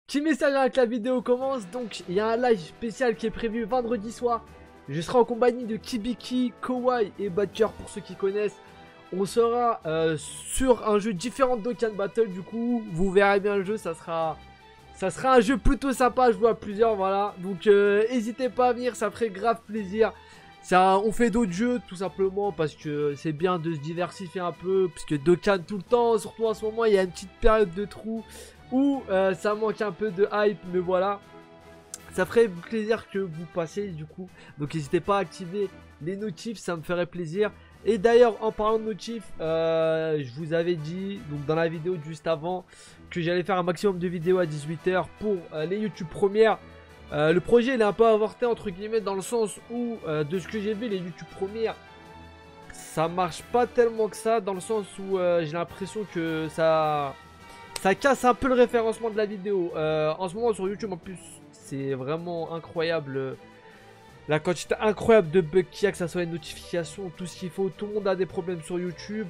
Petit message avec la vidéo commence. Donc il y a un live spécial qui est prévu vendredi soir. Je serai en compagnie de Kibiki, Kowai et Badger pour ceux qui connaissent. On sera sur un jeu différent de Dokkan Battle. Du coup vous verrez bien le jeu. Ça sera un jeu plutôt sympa à jouer à plusieurs, voilà. Donc n'hésitez pas à venir, ça ferait grave plaisir. On fait d'autres jeux tout simplement parce que c'est bien de se diversifier un peu. Puisque Dokkan tout le temps, surtout en ce moment, il y a une petite période de trou où ça manque un peu de hype. Mais voilà, ça ferait plaisir que vous passiez du coup. Donc n'hésitez pas à activer les notifs, ça me ferait plaisir. Et d'ailleurs en parlant de notifs, je vous avais dit donc dans la vidéo juste avant que j'allais faire un maximum de vidéos à 18 h pour les YouTube premières. Le projet il est un peu avorté entre guillemets dans le sens où de ce que j'ai vu les YouTube premières ça marche pas tellement que ça, dans le sens où j'ai l'impression que ça casse un peu le référencement de la vidéo. En ce moment sur YouTube en plus c'est vraiment incroyable. La quantité incroyable de bugs qu'il y a, que ça soit une notification, tout ce qu'il faut. Tout le monde a des problèmes sur YouTube.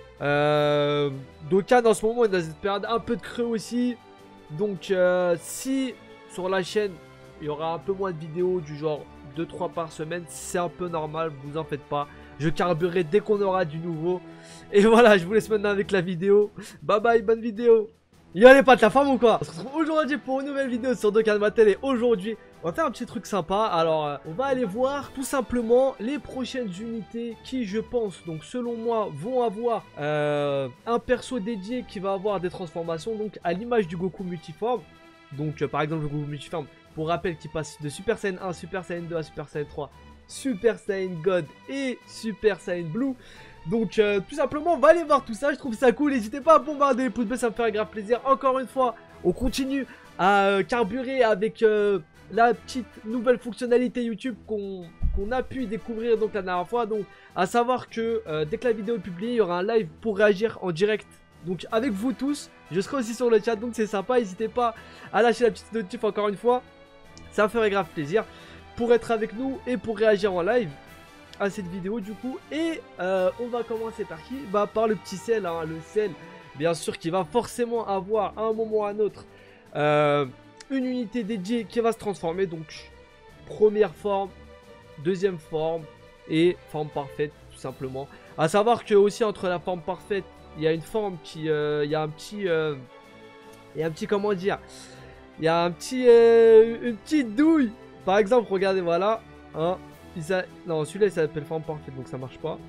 Dokkan en ce moment est dans cette période un peu de creux aussi. Donc si sur la chaîne il y aura un peu moins de vidéos, du genre 2-3 par semaine, c'est un peu normal, vous en faites pas. Je carburerai dès qu'on aura du nouveau. Et voilà, je vous laisse maintenant avec la vidéo. Bye bye, bonne vidéo. Yo les potes, la forme ou quoi? On se retrouve aujourd'hui pour une nouvelle vidéo sur Dokkan Battle. Et aujourd'hui on va faire un petit truc sympa. Alors on va aller voir tout simplement les prochaines unités qui, je pense, donc selon moi, vont avoir un perso dédié qui va avoir des transformations. Donc à l'image du Goku multiforme. Donc par exemple le Goku multiforme, pour rappel, qui passe de Super Saiyan 1, Super Saiyan 2 à Super Saiyan 3, Super Saiyan God et Super Saiyan Blue. Donc tout simplement on va aller voir tout ça, je trouve ça cool. N'hésitez pas à bombarder les pouces bleus, ça me ferait grave plaisir. Encore une fois, on continue à carburer avec la petite nouvelle fonctionnalité YouTube qu'on a pu découvrir donc la dernière fois. Donc à savoir que dès que la vidéo est publiée, il y aura un live pour réagir en direct. Donc avec vous tous, je serai aussi sur le chat, donc c'est sympa. N'hésitez pas à lâcher la petite notif encore une fois, ça me ferait grave plaisir pour être avec nous et pour réagir en live à cette vidéo du coup. Et on va commencer par qui? Bah par le petit sel, hein, le sel bien sûr qui va forcément avoir à un moment ou à un autre une unité dédiée qui va se transformer. Donc première forme, deuxième forme et forme parfaite tout simplement. À savoir que aussi entre la forme parfaite il y a une forme qui il y a un petit comment dire, il y a un petit une petite douille. Par exemple regardez, voilà hein. Non, celui-là il s'appelle forme parfaite donc ça marche pas.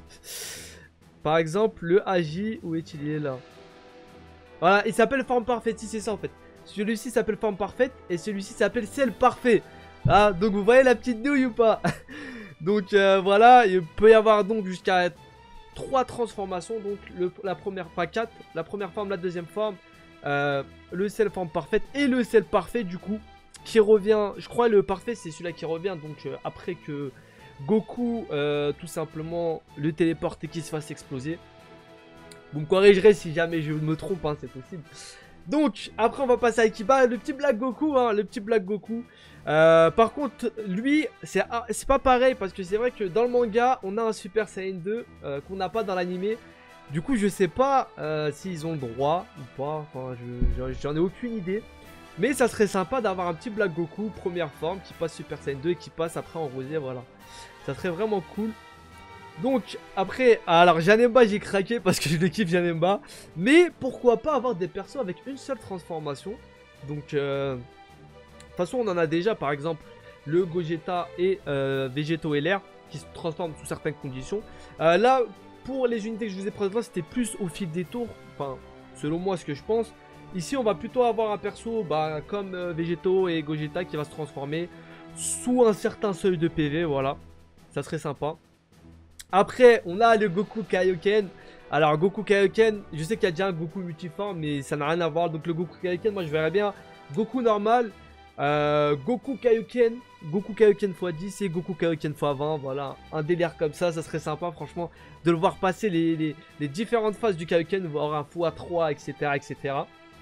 Par exemple le AJ, où est-il? Il est là. Voilà, il s'appelle forme parfaite, si c'est ça en fait. Celui-ci s'appelle forme parfaite et celui-ci s'appelle ciel parfait. Ah, donc vous voyez la petite douille ou pas? Donc voilà, il peut y avoir donc jusqu'à 3 transformations. Donc la première, pas 4, la première forme, la deuxième forme, le ciel forme parfaite et le ciel parfait du coup. Qui revient, je crois le parfait c'est celui-là qui revient donc après que Goku tout simplement le téléporte et qu'il se fasse exploser. Vous me corrigerez si jamais je me trompe, hein, c'est possible. Donc après on va passer à Ikiba, le petit Black Goku, hein, le petit Black Goku. Par contre lui c'est pas pareil parce que c'est vrai que dans le manga on a un Super Saiyan 2 qu'on n'a pas dans l'animé. Du coup je sais pas s'ils ont le droit ou pas, enfin j'en ai aucune idée. Mais ça serait sympa d'avoir un petit Black Goku première forme qui passe Super Saiyan 2 et qui passe après en rosier, voilà. Ça serait vraiment cool. Donc après, alors Janemba j'ai craqué parce que je le kiffe Janemba. Mais pourquoi pas avoir des persos avec une seule transformation. Donc de toute façon on en a déjà par exemple le Gogeta et Végéto LR qui se transforment sous certaines conditions. Là pour les unités que je vous ai présentées c'était plus au fil des tours. Enfin selon moi ce que je pense. Ici on va plutôt avoir un perso comme Végéto et Gogeta qui va se transformer sous un certain seuil de PV, voilà. Ça serait sympa. Après on a le Goku Kaioken. Alors Goku Kaioken, je sais qu'il y a déjà un Goku multiforme mais ça n'a rien à voir. Donc le Goku Kaioken, moi je verrais bien Goku normal, Goku Kaioken x10 et Goku Kaioken x20. Voilà, un délire comme ça serait sympa franchement de le voir passer les différentes phases du Kaioken, voir un x3 etc.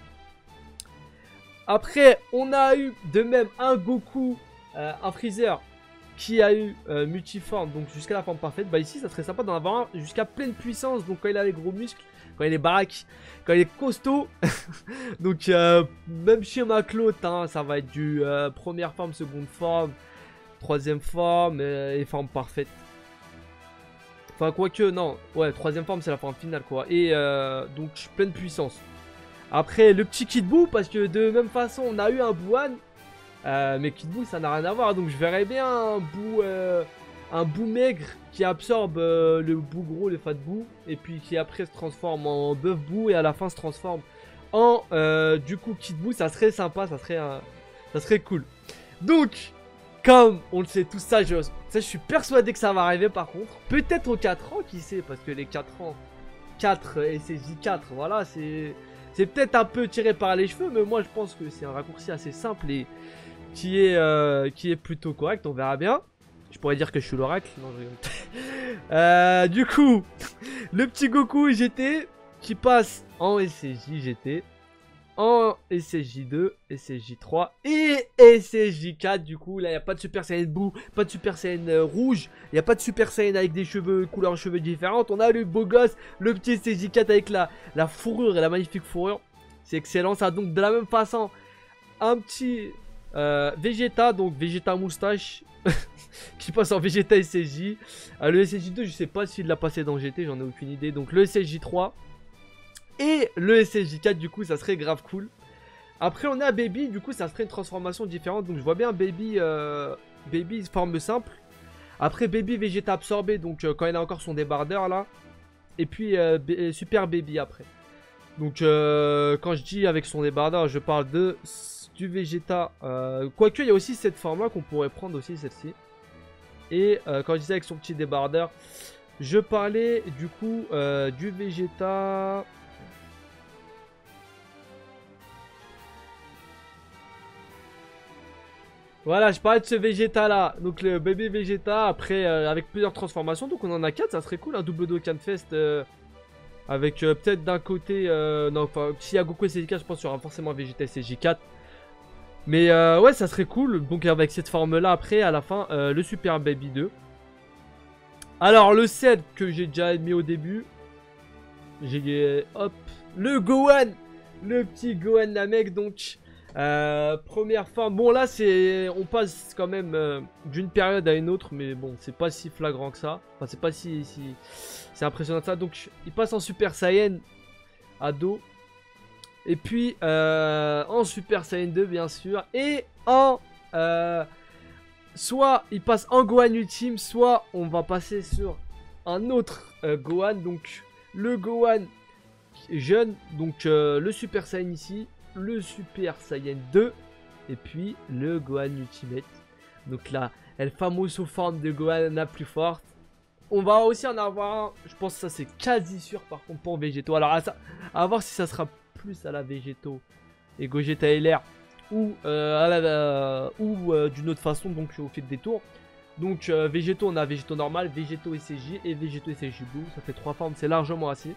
Après, on a eu de même un Goku, un Freezer qui a eu multiforme, donc jusqu'à la forme parfaite. Bah ici, ça serait sympa d'en avoir un jusqu'à pleine puissance, donc quand il a les gros muscles. quand il est baraque, quand il est costaud. Donc même chez Maclot, hein, ça va être du première forme, seconde forme, troisième forme et forme parfaite. Enfin quoique non, ouais, troisième forme c'est la forme finale quoi. Et donc pleine puissance. Après le petit Kid Buu, parce que de même façon on a eu un Bouan. Mais Kid Buu ça n'a rien à voir, donc je verrais bien un Buu maigre qui absorbe le Buu gros, le Fat Buu, et puis qui après se transforme en Bœuf Buu et à la fin se transforme en du coup Kid Buu. Ça serait sympa, ça serait cool. Donc comme on le sait tout ça, je suis persuadé que ça va arriver par contre. Peut-être aux 4 ans, qui sait, parce que les 4 ans, 4 et SSJ 4, voilà, c'est peut-être un peu tiré par les cheveux, mais moi je pense que c'est un raccourci assez simple et qui est plutôt correct, on verra bien. Je pourrais dire que je suis l'oracle, non je rigole. Du coup, le petit Goku GT qui passe en SSJ GT, en SSJ2, SSJ3 et SSJ4. Du coup, là il n'y a pas de Super Saiyan Buu, pas de Super Saiyan rouge, il n'y a pas de Super Saiyan avec des cheveux, couleurs cheveux différentes. On a le beau gosse, le petit SSJ4 avec la fourrure et la magnifique fourrure. C'est excellent ça. Donc de la même façon, un petit Vegeta, donc Vegeta moustache qui passe en Vegeta SSJ. Le SSJ2, je sais pas s'il l'a passé dans GT, j'en ai aucune idée. Donc le SSJ3 et le SSJ4, du coup ça serait grave cool. Après on a Baby, du coup ça serait une transformation différente. Donc je vois bien Baby forme simple. Après Baby Vegeta absorbé, donc quand il a encore son débardeur là. Et puis Super Baby après. Donc quand je dis avec son débardeur, je parle du Vegeta. Quoique il y a aussi cette forme là qu'on pourrait prendre aussi, celle-ci. Et quand je disais avec son petit débardeur, je parlais du coup du Vegeta. Voilà, je parlais de ce Vegeta là, donc le bébé Vegeta, après avec plusieurs transformations, donc on en a 4, ça serait cool, un double Dokkan Fest avec peut-être d'un côté, non, enfin, s'il y a Goku SSJ4, je pense qu'il y aura forcément Vegeta SSJ4. Mais ouais, ça serait cool, donc avec cette forme là, après, à la fin, le Super Baby 2. Alors, le set que j'ai déjà mis au début, j'ai, hop, le Gohan, le petit Gohan Namek, donc... première forme, bon là c'est, on passe quand même d'une période à une autre, mais bon c'est pas si flagrant que ça, enfin c'est pas si c'est impressionnant que ça. Donc il passe en Super Saiyan ado, et puis en Super Saiyan 2 bien sûr, et en soit il passe en Gohan Ultime, soit on va passer sur un autre Gohan, donc le Gohan jeune, donc le Super Saiyan ici, le Super Saiyan 2 et puis le Gohan Ultimate. Donc là, El Famoso forme de Gohan la plus forte. On va aussi en avoir un, je pense que ça c'est quasi sûr par contre pour Végéto. Alors à voir si ça sera plus à la Végéto et Gogeta LR ou d'une autre façon, donc au fil des tours. Donc Végéto, on a Végéto normal, Végéto SSJ et Végéto SSJ Blue. Ça fait 3 formes, c'est largement assez.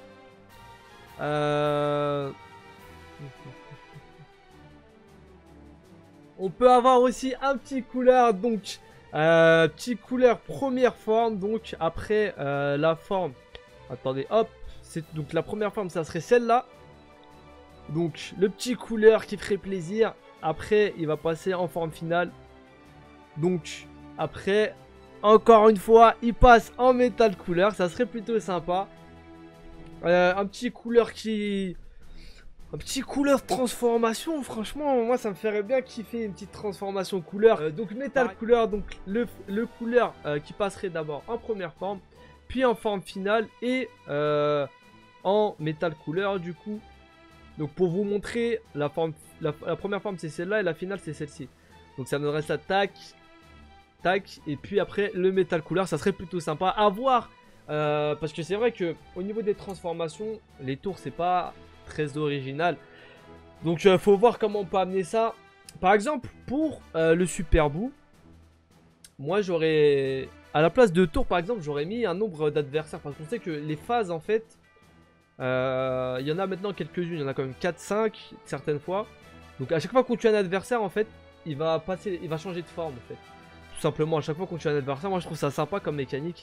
On peut avoir aussi un petit couleur, donc petit couleur première forme, donc après la forme, attendez hop, donc la première forme ça serait celle-là, donc le petit couleur qui ferait plaisir. Après il va passer en forme finale, donc après encore une fois il passe en métal couleur, ça serait plutôt sympa. Un petit couleur qui... Un petit couleur transformation, franchement, moi ça me ferait bien kiffer une petite transformation couleur. Donc métal couleur, donc le couleur qui passerait d'abord en première forme, puis en forme finale et en métal couleur du coup. Donc pour vous montrer, la première forme c'est celle-là et la finale c'est celle-ci. Donc ça me donnerait ça, tac, tac, et puis après le métal couleur, ça serait plutôt sympa à voir. Parce que c'est vrai que au niveau des transformations, les tours c'est pas très original. Donc faut voir comment on peut amener ça. Par exemple pour le Super Buu, moi j'aurais, à la place de tours par exemple, j'aurais mis un nombre d'adversaires. Parce qu'on sait que les phases en fait, il y en a maintenant quelques-unes, il y en a quand même 4-5 certaines fois. Donc à chaque fois qu'on tue un adversaire en fait, il va changer de forme en fait. Tout simplement à chaque fois qu'on tue un adversaire, moi je trouve ça sympa comme mécanique.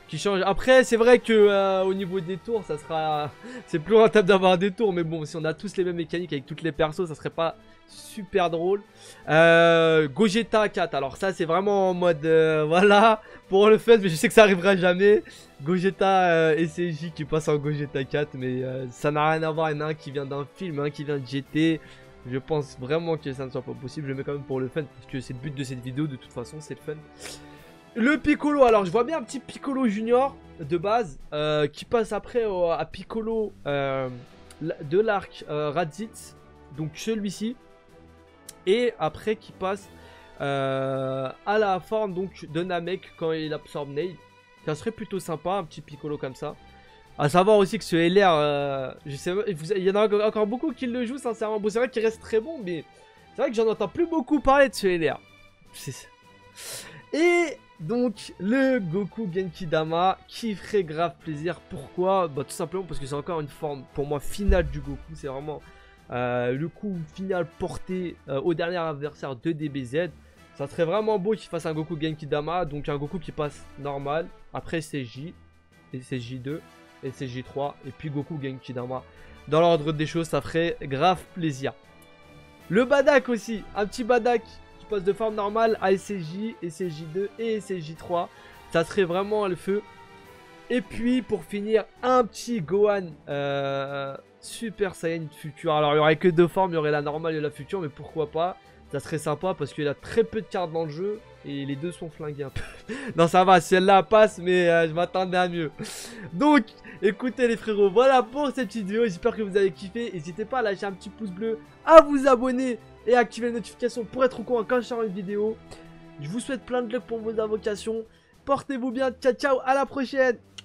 qui change. Après, c'est vrai que au niveau des tours, ça sera... c'est plus rentable d'avoir des tours. Mais bon, si on a tous les mêmes mécaniques avec toutes les persos, ça serait pas super drôle. Gogeta 4. Alors ça, c'est vraiment en mode... voilà, pour le fun. Mais je sais que ça arrivera jamais. Gogeta SCJ qui passe en Gogeta 4. Mais ça n'a rien à voir. Il y en a un qui vient d'un film, un qui vient de GT. Je pense vraiment que ça ne soit pas possible. Je le mets quand même pour le fun. Parce que c'est le but de cette vidéo. De toute façon, c'est le fun. Le Piccolo, alors je vois bien un petit Piccolo Junior de base qui passe après à Piccolo de l'arc Raditz, donc celui-ci, et après qui passe à la forme donc de Namek quand il absorbe Nail. Ça serait plutôt sympa, un petit Piccolo comme ça. À savoir aussi que ce LR, je sais, il y en a encore beaucoup qui le jouent sincèrement. Bon, c'est vrai qu'il reste très bon, mais c'est vrai que j'en entends plus beaucoup parler de ce LR. Et donc le Goku Genki Dama qui ferait grave plaisir. Pourquoi? Bah tout simplement parce que c'est encore une forme pour moi finale du Goku. C'est vraiment le coup final porté au dernier adversaire de DBZ. Ça serait vraiment beau qu'il fasse un Goku Genki Dama. Donc un Goku qui passe normal. Après SCJ, SCJ2, SCJ3 et puis Goku Genki Dama. Dans l'ordre des choses, ça ferait grave plaisir. Le Badak aussi, un petit Badak passe de forme normale à SCJ, SCJ2 et SCJ3. Ça serait vraiment le feu. Et puis pour finir, un petit Gohan Super Saiyan Future. Alors il n'y aurait que deux formes, il y aurait la normale et la future, mais pourquoi pas. Ça serait sympa parce qu'il a très peu de cartes dans le jeu et les deux sont flingués un peu. Non ça va, celle-là passe, mais je m'attendais à mieux. Donc écoutez les frérots, voilà pour cette petite vidéo. J'espère que vous avez kiffé. N'hésitez pas à lâcher un petit pouce bleu, à vous abonner et activer les notifications pour être au courant quand je sors une vidéo. Je vous souhaite plein de luck pour vos invocations. Portez-vous bien, ciao ciao, à la prochaine.